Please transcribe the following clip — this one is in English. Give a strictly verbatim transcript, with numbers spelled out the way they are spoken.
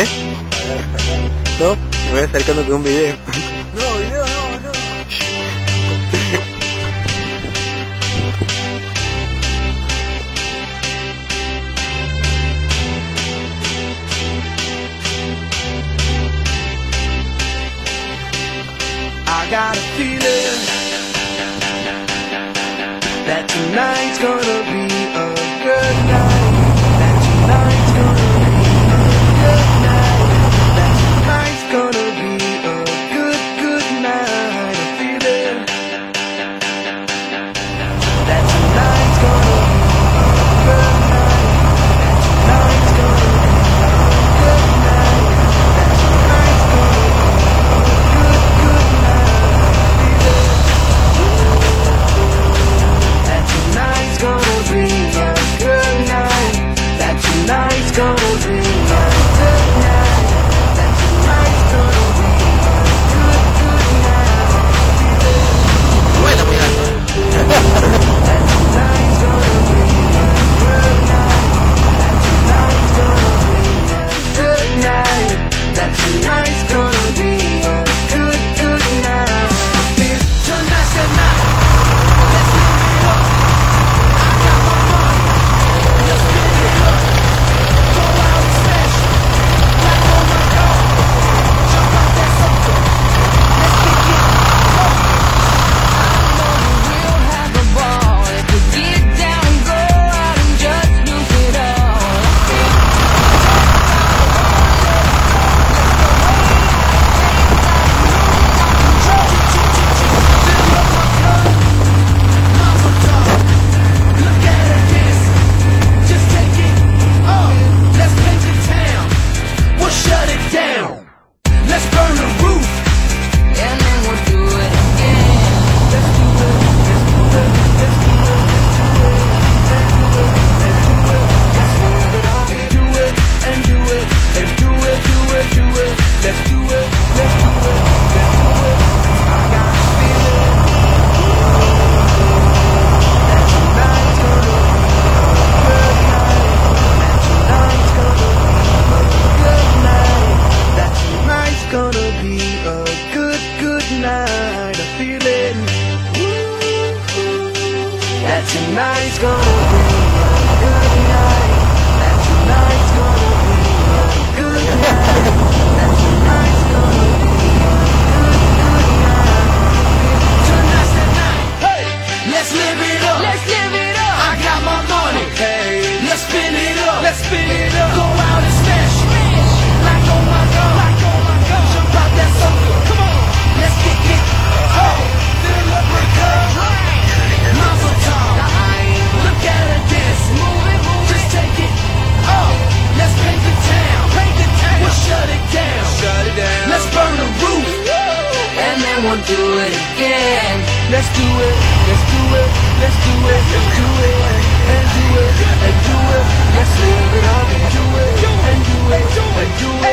¿Eh? No, me voy acercando con un video. No, video no, no. I got a feeling that tonight's gonna be a good night. That tonight's gonna be a good night. That tonight's gonna be a good, good night. A feeling that tonight's gonna be a good night. That tonight's gonna be a good night. That tonight's gonna be a good, good night. That tonight's gonna be a good night. That tonight's gonna be a good night. That tonight's gonna be a good, good night. Bueno, mira. That tonight's gonna be a good night. That tonight's gonna be a good night. That tonight's gonna be a good, good night. Tonight's the night. Let's live it up. I got my money. Let's spin it up. Go out and smash. Like oh my God. Jump out that sofa. Let's kick it. Go. I know we'll have a ball if we get down and go out and just lose it all. Look at her dance. Just take it. Oh, let's paint the town. We'll shut it down. Let's burn the roof. And then we'll do it again. Let's do it. Let's do it. Let's do it. Let's do it. Let's do it. Let's do it. Let's do it. And do it. And do it. Do it. Do it. Let's do it. Let's do it. Let's do it. I got a feeling that tonight's gonna be a good night. That tonight's gonna be a good, good night. A feeling that tonight's gonna be a good night. That tonight's gonna be a good night. That tonight's gonna be a good, good night. Tonight's the night. Hey, let's live it up. Let's live it up. I got my money. Hey, let's spin it up. Let's spin it up. Go out and smash. Like oh my God. Like oh my God. Jump out that sofa. Come on. Let's kick it. Oh, fill up her cup. Mazel tov. Look at her dance. Move it, move Just take it. Oh, let's paint the town. Paint the town. We'll shut it down. Shut it down. Let's burn the roof. And then we'll do it again. Let's do it. Let's do it. Let's do it. Let's do it. And do it. And do it. Let's live it up and do it. And do it. And do it.